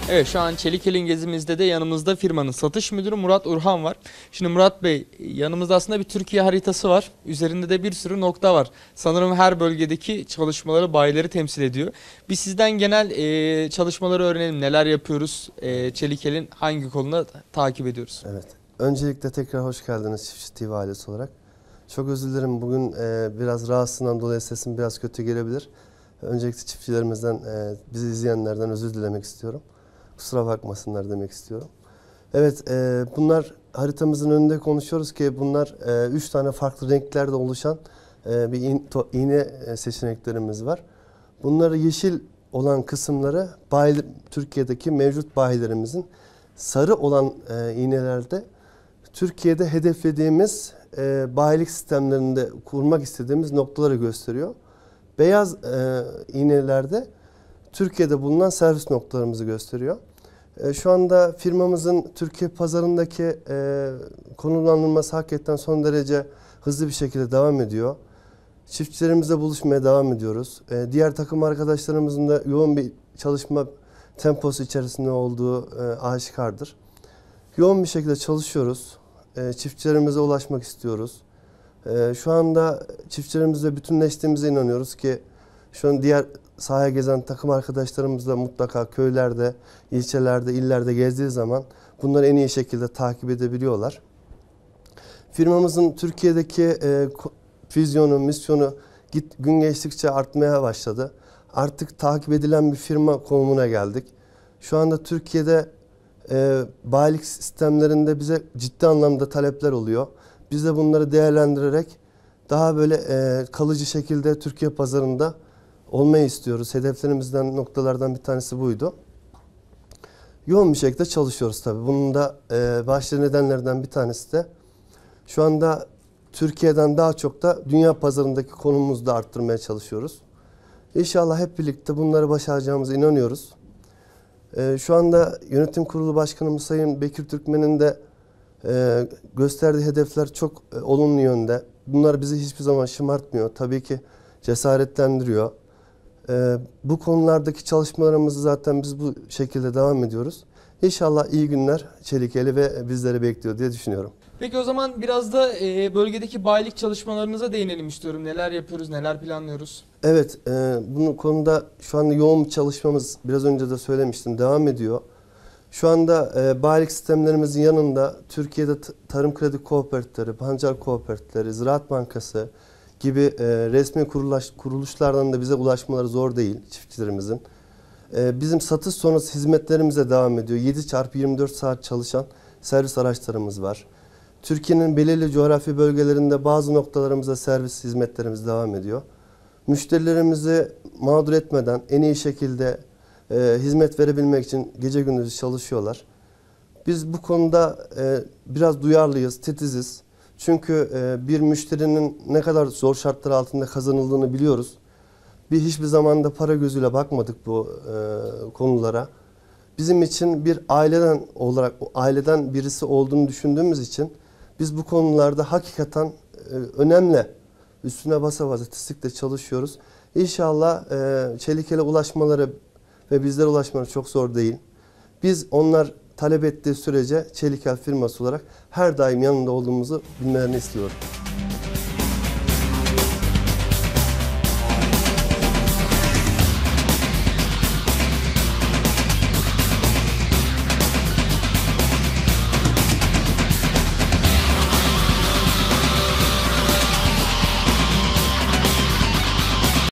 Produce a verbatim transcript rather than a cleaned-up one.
Evet, şu an Çelikel'in gezimizde de yanımızda firmanın satış müdürü Murat Urhan var. Şimdi Murat Bey, yanımızda aslında bir Türkiye haritası var. Üzerinde de bir sürü nokta var. Sanırım her bölgedeki çalışmaları, bayileri temsil ediyor. Biz sizden genel e, çalışmaları öğrenelim. Neler yapıyoruz? E, Çelikel'in hangi kolunu takip ediyoruz? Evet. Öncelikle tekrar hoş geldiniz Çiftçi T V ailesi olarak. Çok özür dilerim. Bugün e, biraz rahatsızlığından dolayı sesim biraz kötü gelebilir. Öncelikle çiftçilerimizden, e, bizi izleyenlerden özür dilemek istiyorum. Kusura bakmasınlar demek istiyorum. Evet, e, bunlar haritamızın önünde konuşuyoruz ki bunlar e, üç tane farklı renklerde oluşan e, bir in, to, iğne seçeneklerimiz var. Bunları yeşil olan kısımları bayi, Türkiye'deki mevcut bayilerimizin, sarı olan e, iğnelerde Türkiye'de hedeflediğimiz e, bayilik sistemlerinde kurmak istediğimiz noktaları gösteriyor. Beyaz e, iğnelerde Türkiye'de bulunan servis noktalarımızı gösteriyor. E, şu anda firmamızın Türkiye pazarındaki e, konumlandırması hakikaten son derece hızlı bir şekilde devam ediyor. Çiftçilerimizle buluşmaya devam ediyoruz. E, diğer takım arkadaşlarımızın da yoğun bir çalışma temposu içerisinde olduğu e, aşikardır. Yoğun bir şekilde çalışıyoruz. E, çiftçilerimize ulaşmak istiyoruz. E, şu anda çiftçilerimizle bütünleştiğimize inanıyoruz ki şu an diğer sahaya gezen takım arkadaşlarımız da mutlaka köylerde, ilçelerde, illerde gezdiği zaman bunları en iyi şekilde takip edebiliyorlar. Firmamızın Türkiye'deki e, vizyonu, misyonu git, gün geçtikçe artmaya başladı. Artık takip edilen bir firma konumuna geldik. Şu anda Türkiye'de e, bayilik sistemlerinde bize ciddi anlamda talepler oluyor. Biz de bunları değerlendirerek daha böyle e, kalıcı şekilde Türkiye pazarında olmayı istiyoruz. Hedeflerimizden, noktalardan bir tanesi buydu. Yoğun bir şekilde çalışıyoruz tabii. Bunun da e, başlı nedenlerden bir tanesi de şu anda Türkiye'den daha çok da dünya pazarındaki konumumuzu da arttırmaya çalışıyoruz. İnşallah hep birlikte bunları başaracağımıza inanıyoruz. Ee, şu anda Yönetim Kurulu Başkanımız Sayın Bekir Türkmen'in de e, gösterdiği hedefler çok e, olumlu yönde. Bunlar bizi hiçbir zaman şımartmıyor. Tabii ki cesaretlendiriyor. Ee, bu konulardaki çalışmalarımızı zaten biz bu şekilde devam ediyoruz. İnşallah iyi günler Çelikeli ve bizleri bekliyor diye düşünüyorum. Peki o zaman biraz da e, bölgedeki bayilik çalışmalarınıza değinelim istiyorum. Neler yapıyoruz, neler planlıyoruz? Evet, e, bu konuda şu anda yoğun bir çalışmamız, biraz önce de söylemiştim, devam ediyor. Şu anda e, bayilik sistemlerimizin yanında Türkiye'de tarım kredi kooperatifleri, pancar kooperatifleri, Ziraat Bankası gibi e, resmi kuruluş, kuruluşlardan da bize ulaşmaları zor değil çiftçilerimizin. E, bizim satış sonrası hizmetlerimize devam ediyor. yedi çarpı yirmi dört saat çalışan servis araçlarımız var. Türkiye'nin belirli coğrafi bölgelerinde bazı noktalarımızda servis hizmetlerimiz devam ediyor. Müşterilerimizi mağdur etmeden en iyi şekilde e, hizmet verebilmek için gece gündüz çalışıyorlar. Biz bu konuda e, biraz duyarlıyız, titiziz. Çünkü e, bir müşterinin ne kadar zor şartlar altında kazanıldığını biliyoruz. Bir hiçbir zaman da para gözüyle bakmadık bu e, konulara. Bizim için bir aileden olarak, aileden birisi olduğunu düşündüğümüz için biz bu konularda hakikaten e, önemli, üstüne basa basa tistikle çalışıyoruz. İnşallah e, Çelikel'e ulaşmaları ve bizlere ulaşmaları çok zor değil. Biz onlar talep ettiği sürece Çelikel firması olarak her daim yanında olduğumuzu bilmelerini istiyorum.